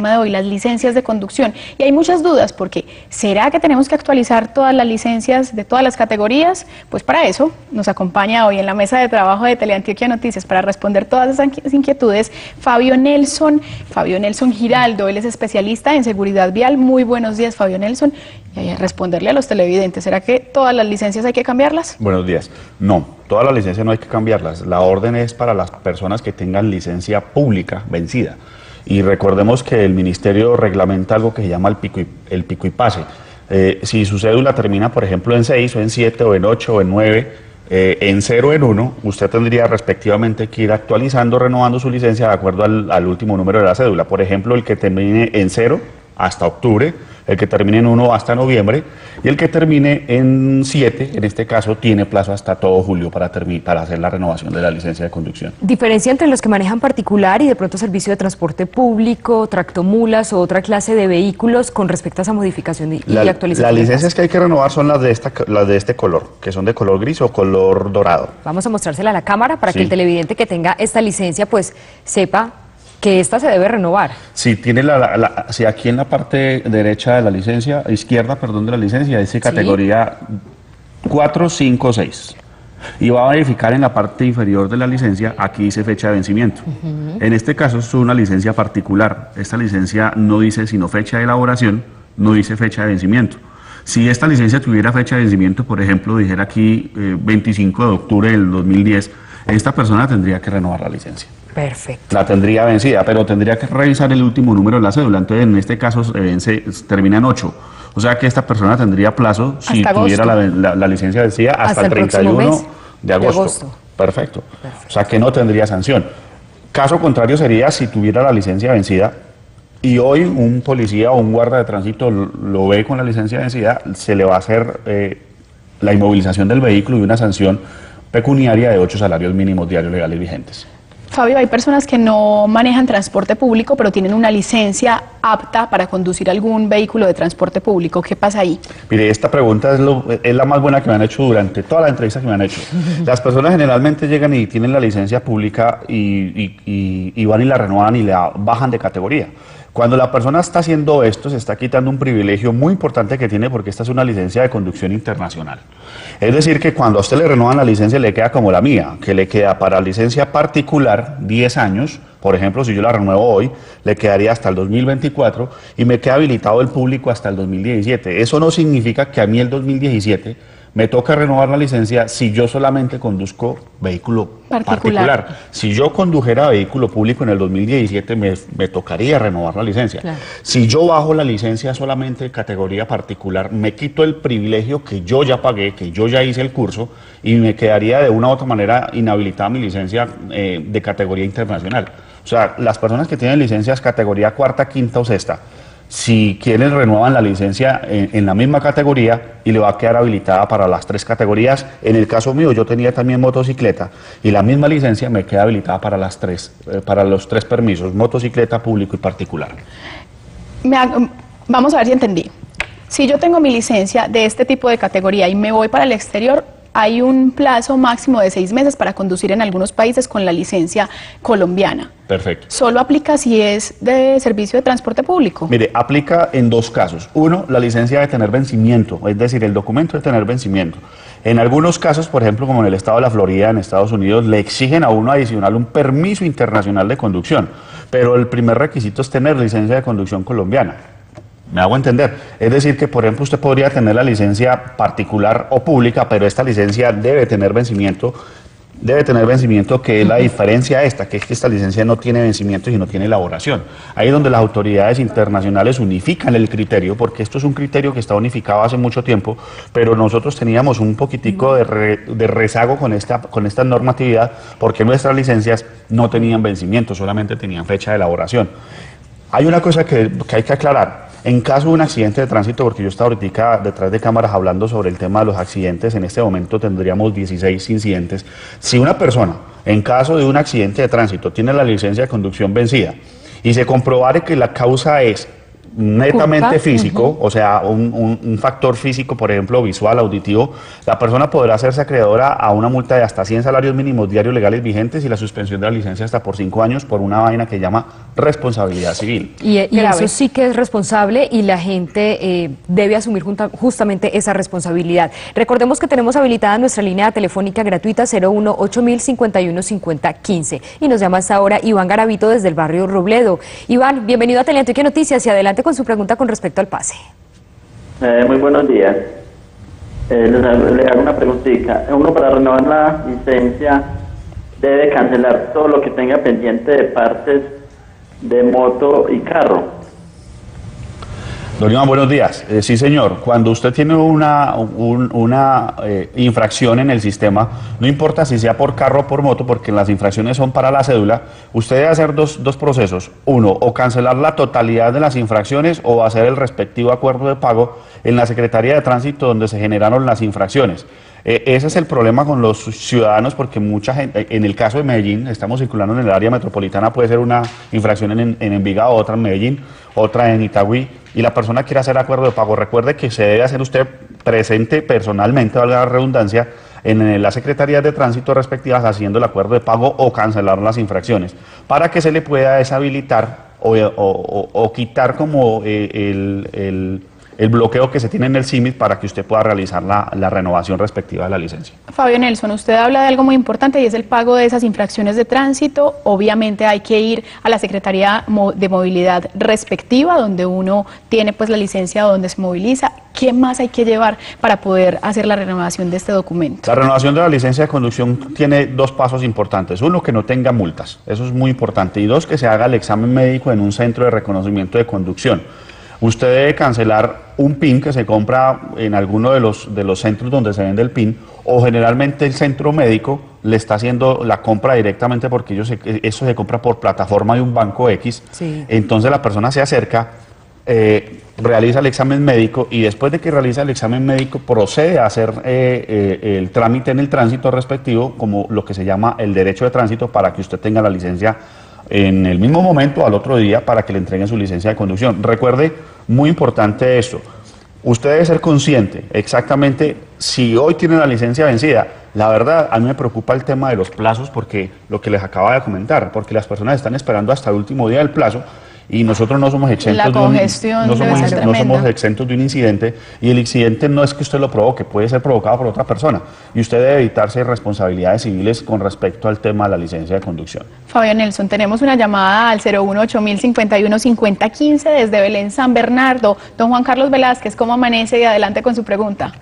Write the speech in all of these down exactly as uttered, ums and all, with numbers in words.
tema de hoy, las licencias de conducción. Y hay muchas dudas porque ¿será que tenemos que actualizar todas las licencias de todas las categorías? Pues para eso nos acompaña hoy en la mesa de trabajo de Teleantioquia Noticias para responder todas esas inquietudes Fabio Nelson, Fabio Nelson Giraldo. Él es especialista en seguridad vial. Muy buenos días, Fabio Nelson. Y a responderle a los televidentes, ¿será que todas las licencias hay que cambiarlas? Buenos días. No, todas las licencias no hay que cambiarlas. La orden es para las personas que tengan licencia pública vencida. Y recordemos que el ministerio reglamenta algo que se llama el pico y, el pico y pase. Eh, si su cédula termina, por ejemplo, en seis, o en siete, o en ocho, o en nueve, eh, en cero o en uno, usted tendría respectivamente que ir actualizando, renovando su licencia de acuerdo al, al último número de la cédula. Por ejemplo, el que termine en cero hasta octubre, el que termine en uno hasta noviembre, y el que termine en siete, en este caso, tiene plazo hasta todo julio para, para hacer la renovación de la licencia de conducción. ¿Diferencia entre los que manejan particular y de pronto servicio de transporte público, tractomulas o otra clase de vehículos con respecto a esa modificación y, la, y actualización? Las licencias que hay que renovar son las de, esta, las de este color, que son de color gris o color dorado. Vamos a mostrársela a la cámara para sí. que el televidente que tenga esta licencia pues sepa que esta se debe renovar. Sí, tiene la, la, la, si aquí en la parte derecha de la licencia, izquierda, perdón, de la licencia, dice categoría ¿sí? cuatro, cinco, seis. Y va a verificar en la parte inferior de la licencia, aquí dice fecha de vencimiento. Uh-huh. En este caso es una licencia particular. Esta licencia no dice sino fecha de elaboración, no dice fecha de vencimiento. Si esta licencia tuviera fecha de vencimiento, por ejemplo, dijera aquí eh, veinticinco de octubre del dos mil diez, esta persona tendría que renovar la licencia. Perfecto. La tendría vencida, pero tendría que revisar el último número de la cédula. Entonces, en este caso, se vence, termina en ocho. O sea que esta persona tendría plazo, si hasta tuviera la, la, la licencia vencida, hasta, hasta el treinta y uno de agosto. de agosto. Perfecto. Perfecto. O sea que no tendría sanción. Caso contrario sería si tuviera la licencia vencida y hoy un policía o un guarda de tránsito lo, lo ve con la licencia vencida, se le va a hacer eh, la inmovilización del vehículo y una sanción pecuniaria de ocho salarios mínimos diarios legales vigentes. Fabio, hay personas que no manejan transporte público, pero tienen una licencia apta para conducir algún vehículo de transporte público. ¿Qué pasa ahí? Mire, esta pregunta es, lo, es la más buena que me han hecho durante todas las entrevistas que me han hecho. Las personas generalmente llegan y tienen la licencia pública y, y, y, y van y la renuevan y la bajan de categoría. Cuando la persona está haciendo esto, se está quitando un privilegio muy importante que tiene porque esta es una licencia de conducción internacional. Es decir, que cuando a usted le renuevan la licencia le queda como la mía, que le queda para licencia particular diez años, por ejemplo, si yo la renuevo hoy, le quedaría hasta el dos mil veinticuatro y me queda habilitado el público hasta el dos mil diecisiete. Eso no significa que a mí el dos mil diecisiete me toca renovar la licencia si yo solamente conduzco vehículo particular. particular. Si yo condujera vehículo público en el dos mil diecisiete, me, me tocaría renovar la licencia. Claro. Si yo bajo la licencia solamente de categoría particular, me quito el privilegio que yo ya pagué, que yo ya hice el curso, y me quedaría de una u otra manera inhabilitada mi licencia eh, de categoría internacional. O sea, las personas que tienen licencias categoría cuarta, quinta o sexta, si quieren renuevan la licencia en, en la misma categoría y le va a quedar habilitada para las tres categorías. En el caso mío yo tenía también motocicleta y la misma licencia me queda habilitada para las tres, eh, para los tres permisos, motocicleta, público y particular. Me ha, vamos a ver si entendí. Si yo tengo mi licencia de este tipo de categoría y me voy para el exterior, hay un plazo máximo de seis meses para conducir en algunos países con la licencia colombiana. Perfecto. ¿Solo aplica si es de servicio de transporte público? Mire, aplica en dos casos. Uno, la licencia debe tener vencimiento, es decir, el documento debe tener vencimiento. En algunos casos, por ejemplo, como en el estado de la Florida, en Estados Unidos, le exigen a uno adicional un permiso internacional de conducción, pero el primer requisito es tener licencia de conducción colombiana. Me hago entender. Es decir, que por ejemplo usted podría tener la licencia particular o pública, pero esta licencia debe tener vencimiento, debe tener vencimiento, que es la diferencia esta, que es que esta licencia no tiene vencimiento y no tiene elaboración. Ahí es donde las autoridades internacionales unifican el criterio, porque esto es un criterio que está unificado hace mucho tiempo, pero nosotros teníamos un poquitico de, re, de rezago con esta, con esta normatividad, porque nuestras licencias no tenían vencimiento, solamente tenían fecha de elaboración. Hay una cosa que, que hay que aclarar. En caso de un accidente de tránsito, porque yo estaba ahorita detrás de cámaras hablando sobre el tema de los accidentes, en este momento tendríamos dieciséis incidentes. Si una persona, en caso de un accidente de tránsito, tiene la licencia de conducción vencida y se comprobare que la causa es netamente Culpa. físico, uh-huh. o sea, un, un, un factor físico, por ejemplo, visual, auditivo, la persona podrá hacerse acreedora a una multa de hasta cien salarios mínimos diarios legales vigentes y la suspensión de la licencia hasta por cinco años por una vaina que llama responsabilidad civil. Y, y eso sí que es responsable y la gente eh, debe asumir junta, justamente esa responsabilidad. Recordemos que tenemos habilitada nuestra línea telefónica gratuita cero uno ocho mil cincuenta y uno cincuenta quince y nos llama hasta ahora Iván Garavito desde el barrio Robledo. Iván, bienvenido a Teleantioquia Noticias y adelante con su pregunta con respecto al pase. Eh, muy buenos días. Eh, les, le hago una preguntita. Uno, para renovar la licencia debe cancelar todo lo que tenga pendiente de partes de moto y carro. Don Iván, buenos días. Eh, sí, señor. Cuando usted tiene una, un, una eh, infracción en el sistema, no importa si sea por carro o por moto, porque las infracciones son para la cédula, usted debe hacer dos, dos procesos. Uno, o cancelar la totalidad de las infracciones o hacer el respectivo acuerdo de pago en la Secretaría de Tránsito donde se generaron las infracciones. Eh, ese es el problema con los ciudadanos, porque mucha gente, en el caso de Medellín, estamos circulando en el área metropolitana, puede ser una infracción en, en Envigado, otra en Medellín, otra en Itagüí, y la persona quiere hacer acuerdo de pago. Recuerde que se debe hacer usted presente personalmente, valga la redundancia, en las secretarías de tránsito respectivas haciendo el acuerdo de pago o cancelar las infracciones, para que se le pueda deshabilitar o, o, o, o quitar como eh, el... el el bloqueo que se tiene en el C I M I T para que usted pueda realizar la, la renovación respectiva de la licencia. Fabio Nelson, usted habla de algo muy importante y es el pago de esas infracciones de tránsito. Obviamente hay que ir a la Secretaría de Movilidad respectiva, donde uno tiene pues la licencia donde se moviliza. ¿Qué más hay que llevar para poder hacer la renovación de este documento? La renovación de la licencia de conducción tiene dos pasos importantes. Uno, que no tenga multas, eso es muy importante. Y dos, que se haga el examen médico en un centro de reconocimiento de conducción. Usted debe cancelar un P I N que se compra en alguno de los, de los centros donde se vende el P I N, o generalmente el centro médico le está haciendo la compra directamente porque ellos se, eso se compra por plataforma de un banco X. Sí. Entonces la persona se acerca, eh, realiza el examen médico y después de que realiza el examen médico procede a hacer eh, eh, el trámite en el tránsito respectivo, como lo que se llama el derecho de tránsito, para que usted tenga la licencia en el mismo momento, al otro día, para que le entreguen su licencia de conducción. Recuerde, muy importante esto, usted debe ser consciente exactamente si hoy tiene la licencia vencida. La verdad, a mí me preocupa el tema de los plazos, porque lo que les acaba de comentar, porque las personas están esperando hasta el último día del plazo y nosotros no somos exentos, de un, no somos, no somos exentos de un incidente, y el incidente no es que usted lo provoque, puede ser provocado por otra persona y usted debe evitarse responsabilidades civiles con respecto al tema de la licencia de conducción. Fabio Nelson, tenemos una llamada al cero uno ocho mil cincuenta y uno cincuenta quince desde Belén, San Bernardo. Don Juan Carlos Velázquez, ¿cómo amanece? Y adelante con su pregunta.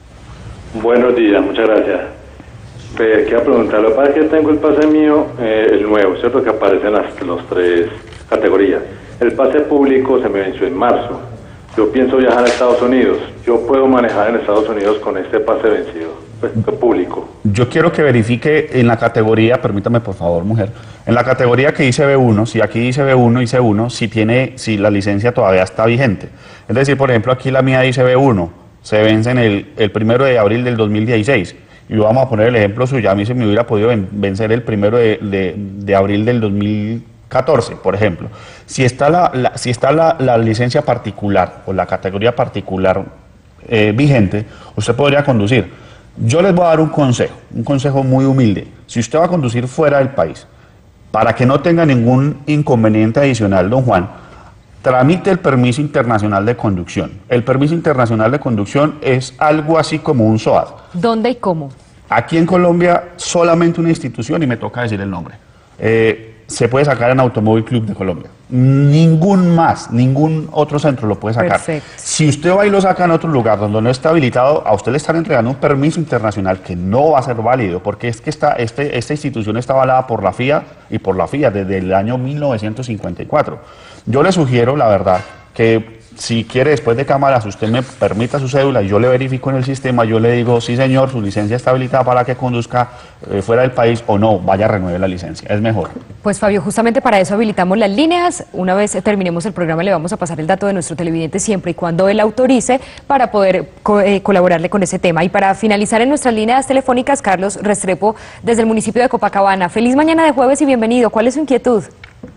Buenos días, muchas gracias. Pues, quiero preguntar, lo que pasa es que tengo el pase mío, eh, el nuevo, ¿cierto? Que aparece en las los tres categorías. El pase público se me venció en marzo. Yo pienso viajar a Estados Unidos. ¿Yo puedo manejar en Estados Unidos con este pase vencido, pues, público? Yo quiero que verifique en la categoría, permítame por favor, mujer, en la categoría que dice B uno, si aquí dice B uno y C uno, si, tiene, si la licencia todavía está vigente. Es decir, por ejemplo, aquí la mía dice B uno, se vence en el, el primero de abril del dos mil dieciséis. Y vamos a poner el ejemplo suyo, a mí se me hubiera podido vencer el primero de, de, de abril del dos mil catorce, por ejemplo. Si está la, la, si está la, la licencia particular o la categoría particular eh, vigente, usted podría conducir. Yo les voy a dar un consejo, un consejo muy humilde. Si usted va a conducir fuera del país, para que no tenga ningún inconveniente adicional, don Juan, tramite el permiso internacional de conducción. El permiso internacional de conducción es algo así como un S O A D. ¿Dónde y cómo? Aquí en Colombia solamente una institución, y me toca decir el nombre. Eh, se puede sacar en Automóvil Club de Colombia. Ningún más, ningún otro centro lo puede sacar. Perfecto. Si usted va y lo saca en otro lugar donde no está habilitado, a usted le están entregando un permiso internacional que no va a ser válido, porque es que esta, este, esta institución está avalada por la F I A y por la F I A desde el año mil novecientos cincuenta y cuatro. Yo le sugiero, la verdad, que si quiere, después de cámaras, usted me permita su cédula y yo le verifico en el sistema, yo le digo, sí señor, su licencia está habilitada para que conduzca eh, fuera del país, o no, vaya a renueve la licencia, es mejor. Pues Fabio, justamente para eso habilitamos las líneas. Una vez terminemos el programa le vamos a pasar el dato de nuestro televidente siempre y cuando él autorice para poder co eh, colaborarle con ese tema. Y para finalizar en nuestras líneas telefónicas, Carlos Restrepo desde el municipio de Copacabana. Feliz mañana de jueves y bienvenido. ¿Cuál es su inquietud?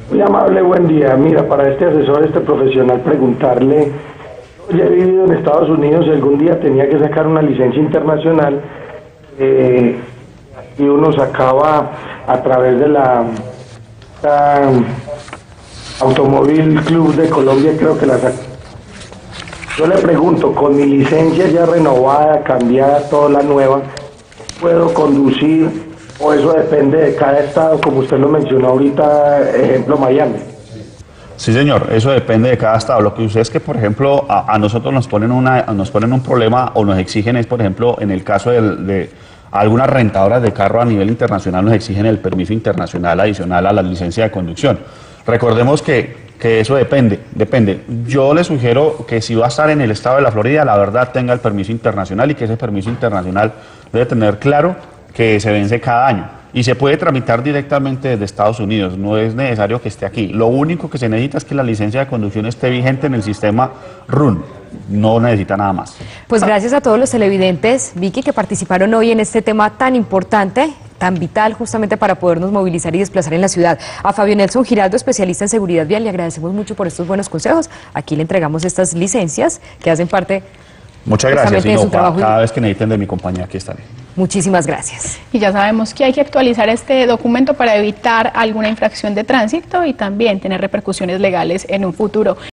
Muy amable, buen día. Mira, para este asesor, este profesional, preguntarle, yo ya he vivido en Estados Unidos y algún día tenía que sacar una licencia internacional eh, y uno sacaba a través de la, la Automóvil Club de Colombia, creo que la sacó. Yo le pregunto, con mi licencia ya renovada, cambiada, toda la nueva, ¿puedo conducir? ¿O eso depende de cada estado, como usted lo mencionó ahorita, ejemplo Miami? Sí, señor, eso depende de cada estado. Lo que sucede es que, por ejemplo, a, a nosotros nos ponen, una, nos ponen un problema o nos exigen es, por ejemplo, en el caso del, de algunas rentadoras de carro a nivel internacional, nos exigen el permiso internacional adicional a la licencia de conducción. Recordemos que, que eso depende, depende. Yo le sugiero que si va a estar en el estado de la Florida, la verdad tenga el permiso internacional y que ese permiso internacional debe tener claro que se vence cada año y se puede tramitar directamente desde Estados Unidos, no es necesario que esté aquí. Lo único que se necesita es que la licencia de conducción esté vigente en el sistema R U N, no necesita nada más. Pues gracias a todos los televidentes, Vicky, que participaron hoy en este tema tan importante, tan vital justamente para podernos movilizar y desplazar en la ciudad. A Fabio Nelson Giraldo, especialista en seguridad vial, le agradecemos mucho por estos buenos consejos. Aquí le entregamos estas licencias que hacen parte Muchas gracias, y de no, su trabajo. cada vez que necesiten de mi compañía, aquí estaré. Muchísimas gracias. Y ya sabemos que hay que actualizar este documento para evitar alguna infracción de tránsito y también tener repercusiones legales en un futuro.